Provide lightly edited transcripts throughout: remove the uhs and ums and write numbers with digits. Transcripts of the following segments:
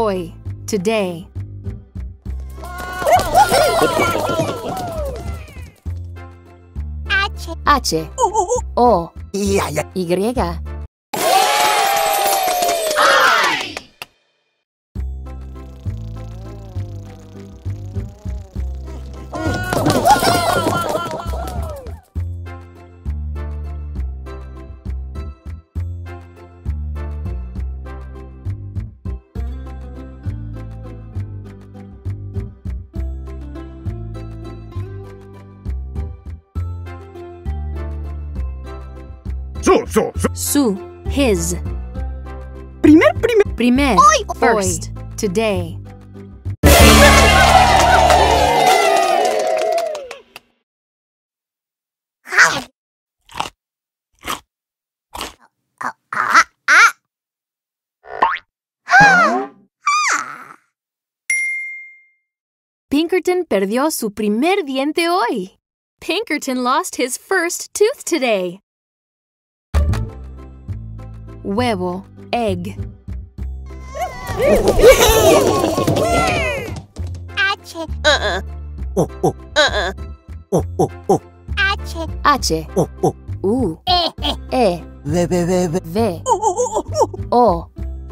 Hoy. Today. H. O. Y. Su. His. Primer. First. Today. Pinkerton perdió su primer diente hoy. Pinkerton lost his first tooth today. Huevo. Egg. H. U. E. V. O.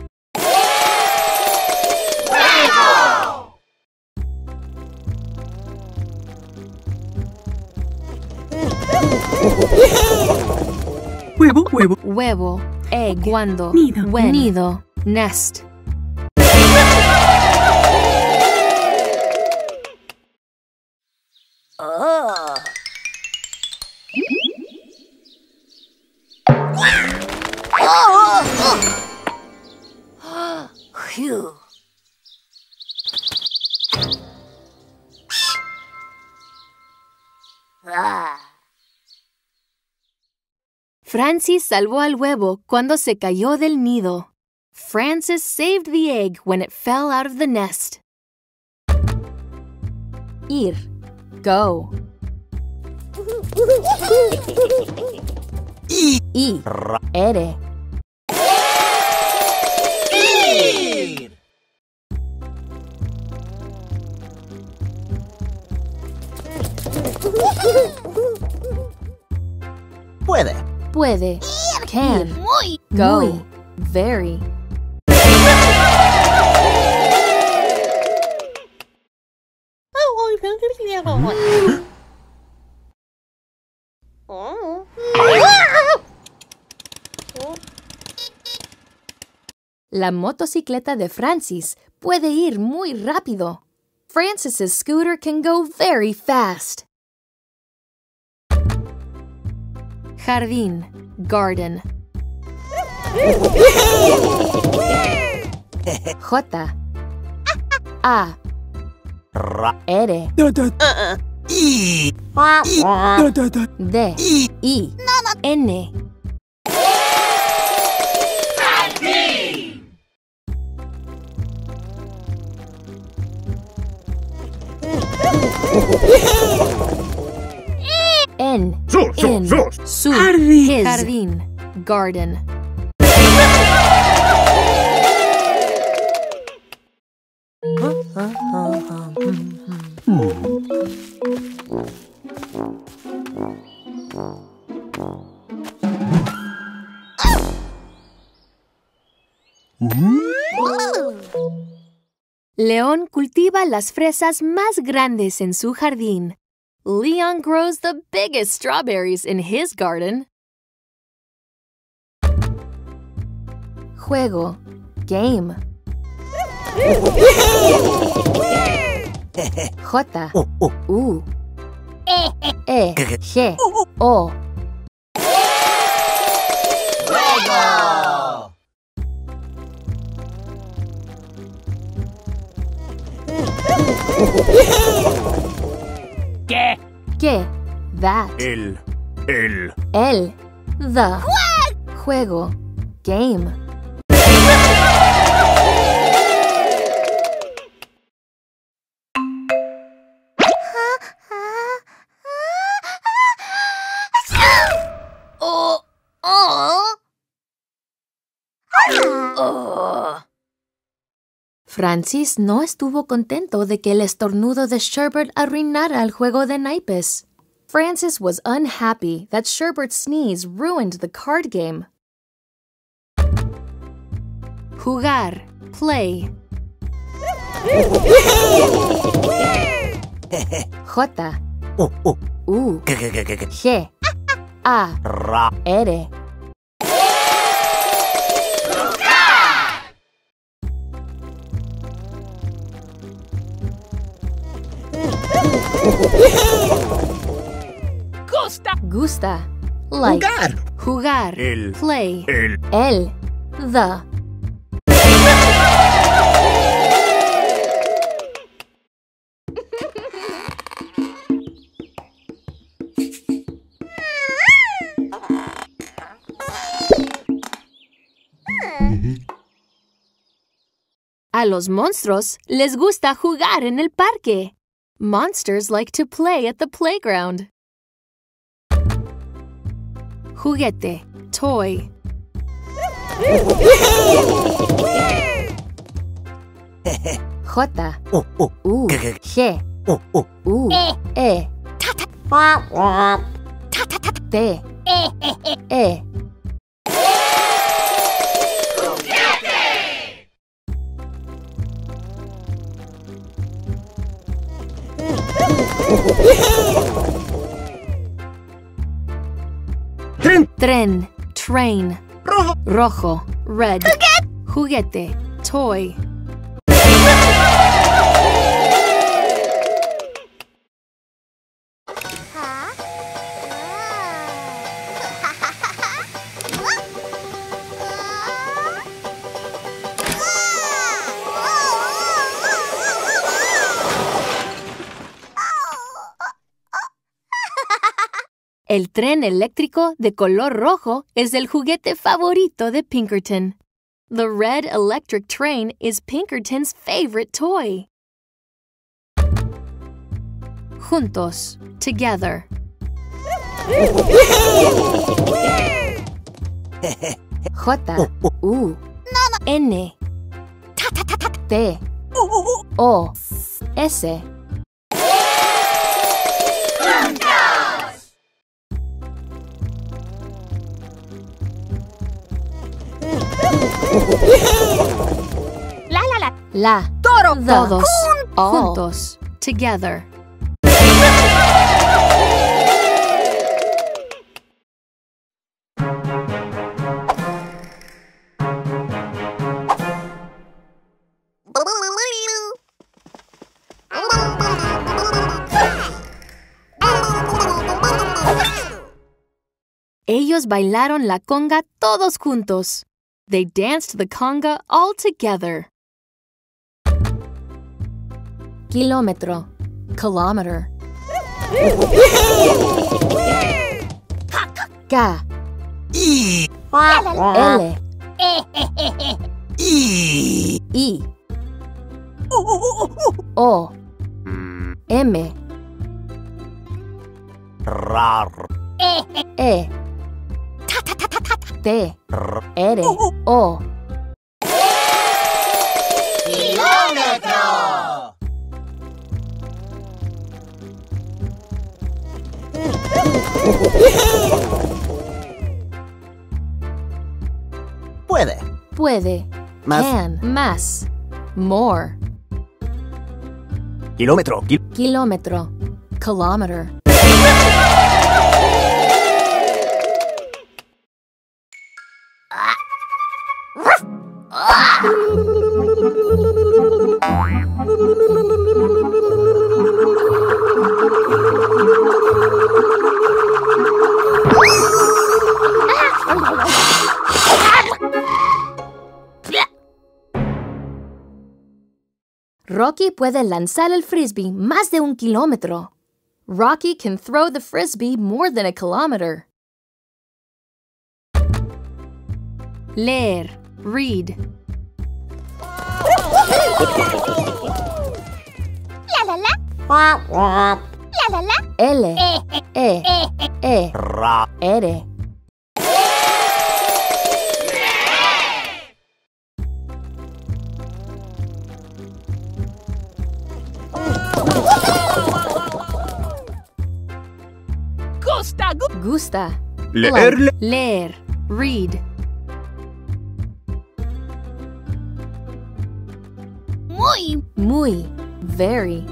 Huevo. Egg. Cuando. Nido. When. Nido. Nest. Phew. Francis salvó al huevo cuando se cayó del nido. Francis saved the egg when it fell out of the nest. Ir. Go. I. Ere. Puede. Can. Muy. Go. Muy. Very. La motocicleta de Francis puede ir muy rápido. Francis's scooter can go very fast. Jardín. Garden. J. A. R. D. I. N. N. In. Su. Jardín. His. Jardín. Garden. León cultiva las fresas más grandes en su jardín. Leon grows the biggest strawberries in his garden. Juego. Game. J. U. E. G. O. ¿Qué? ¿Qué? That. El. El. The. Juego. Game. Francis no estuvo contento de que el estornudo de Sherbert arruinara el juego de naipes. Francis was unhappy that Sherbert's sneeze ruined the card game. Jugar, play. J, U, G, A, R. Gusta, like. Jugar, play. El, the. A los monstruos les gusta jugar en el parque. Monsters like to play at the playground. Juguete, toy. J, U, G, U, E, T, E. Tren, train. Rojo, red. Juguete, toy. El tren eléctrico de color rojo es el juguete favorito de Pinkerton. The red electric train is Pinkerton's favorite toy. Juntos, together. J, U, N, T, O, S. La. Todos. Juntos. Together. Ellos bailaron la conga todos juntos. They danced the conga all together. Kilómetro, kilometer. K, L, I, O, M, E, T, R, O. ¡Kilómetro! Puede. Can. Más. More. Kilómetro. Kilómetro. Kilometer. Rocky puede lanzar el frisbee más de 1 kilómetro. Rocky can throw the frisbee more than a kilometer. Leer, read. L, E, R. Gusta. Leer, Like, leer. Read. Muy. Very.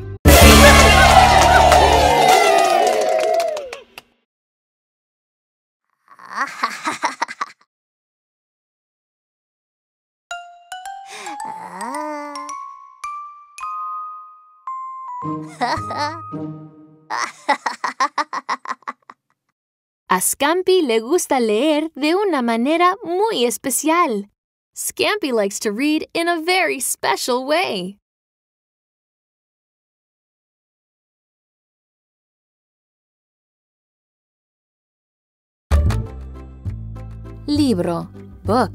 A Scampy le gusta leer de una manera muy especial. Scampy likes to read in a very special way. Libro. Book.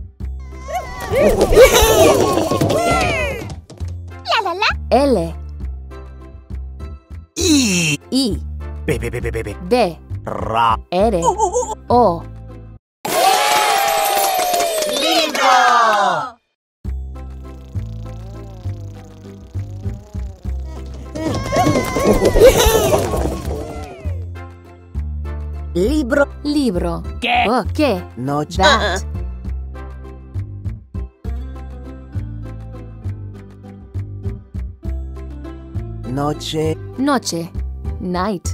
L. I. B. R. O. Libro. Libro. ¿Qué? Book. ¿Qué? Noche. That. Noche. Noche. Night.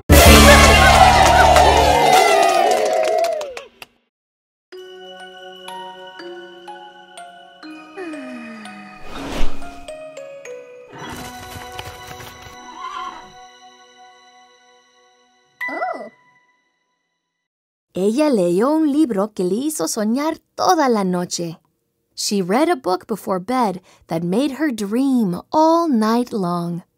Ella leyó un libro que le hizo soñar toda la noche. She read a book before bed that made her dream all night long.